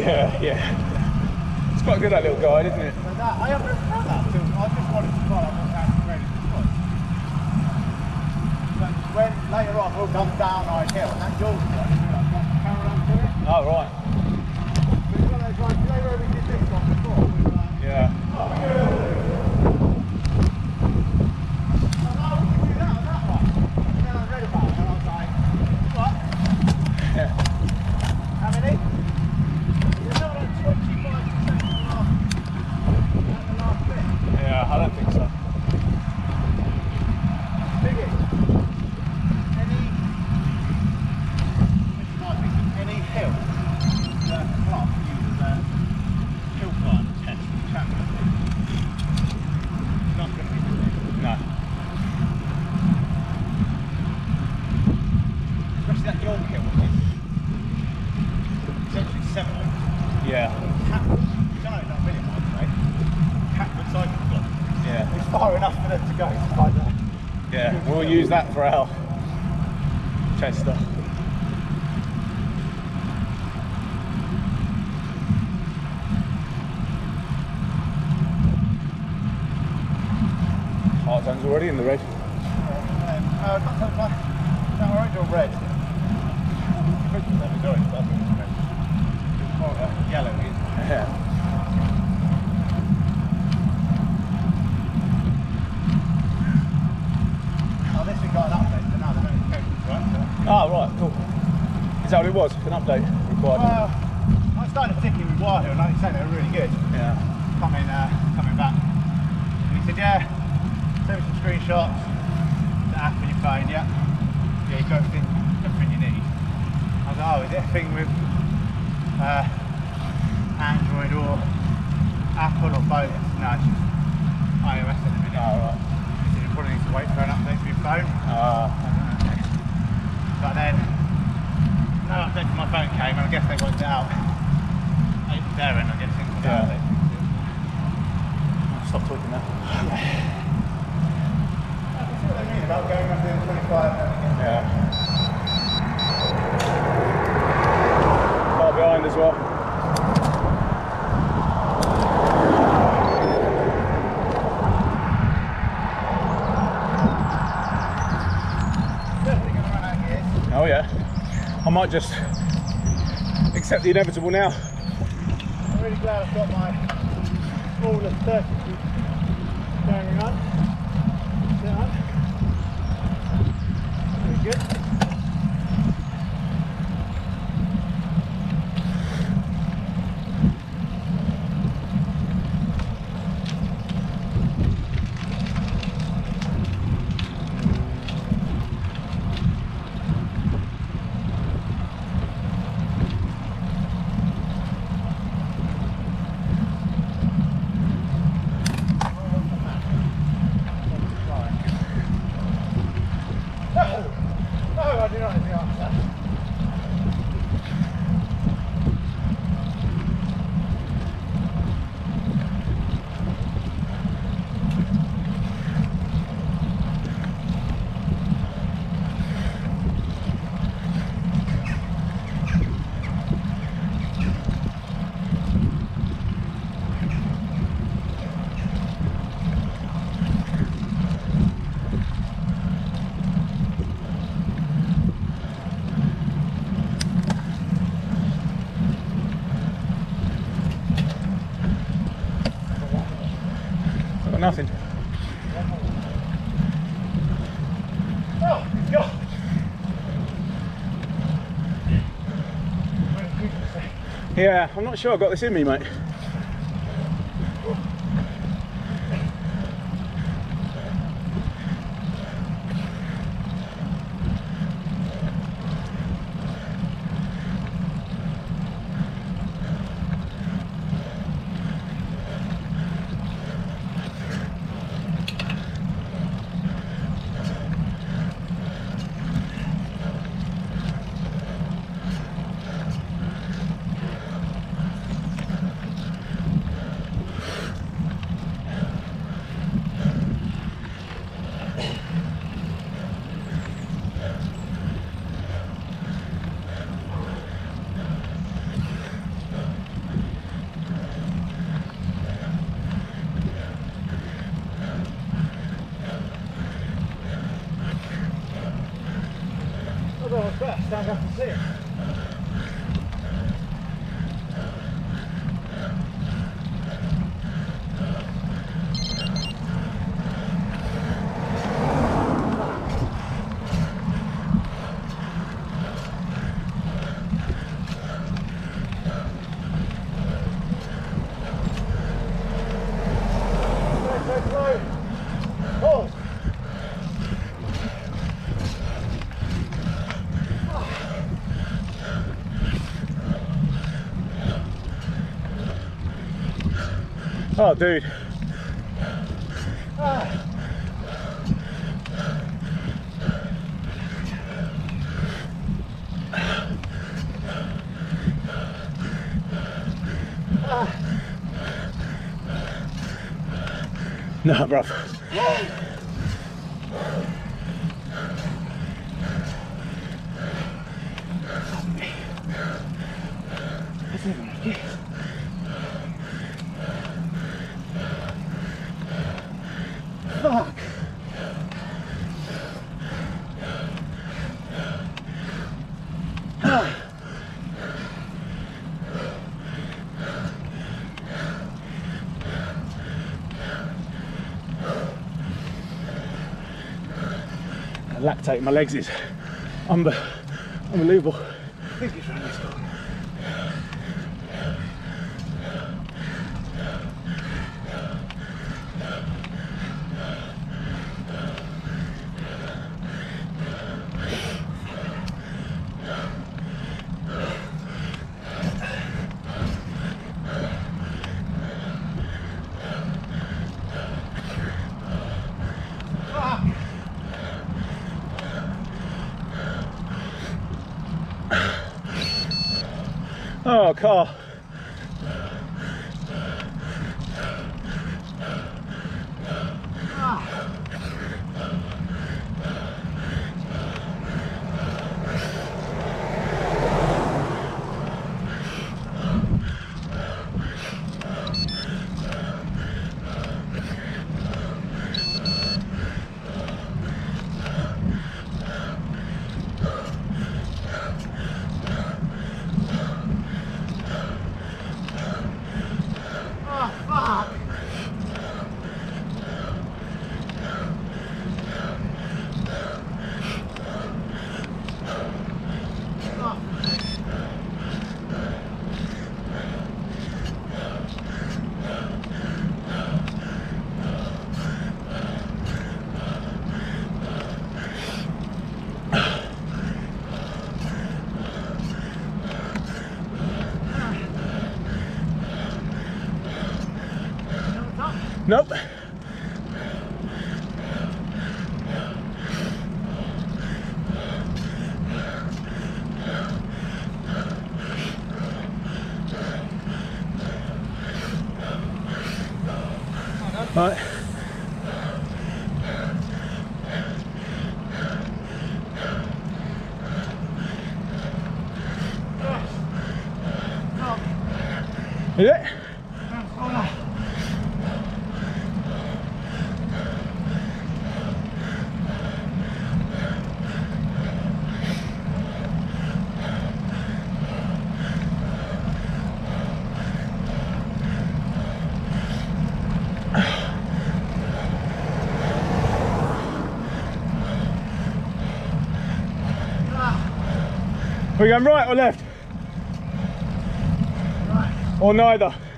Yeah. It's quite good, that little guide, isn't it? But that, I haven't found that till I just wanted to try what that really was. But when later on we'll come down our hill, and that goes down, carry on to it. Oh, right. But it's one of those ones, you know where we did this one before? Yeah. We'll use that for our tester. Hard zone's already in the red. Not orange or red? It's more yellow, isn't it? Yeah. Oh, right, cool. Is that what it was? An update required? Well, I started thinking with Wahoo, and like you say, they were really good. Yeah. Coming back. And he said, yeah, send me some screenshots, the app on your phone, yeah. Yeah, you got everything you need. I was like, oh, is it a thing with Android or Apple or both? No, it's just iOS at the minute. Oh, right. He said you probably need to wait for an update for your phone. But then, no update from my phone came, and I guess they worked it out. There, and I guess it's yeah. I'll stop talking now. I can see what they mean about going up to 25 and yeah. Far behind as well. Oh yeah, I might just accept the inevitable now. I'm really glad I've got my smaller 30 going on. Very good. Nothing. Oh, God. Yeah, I'm not sure I've got this in me, mate. See it. Oh, dude. Nah, bruv. Fuck. Lactate in my legs is unbelievable. I think it's really strong. Oh, car. Nope. Right. Is it? Are we going right or left? Right. Or neither?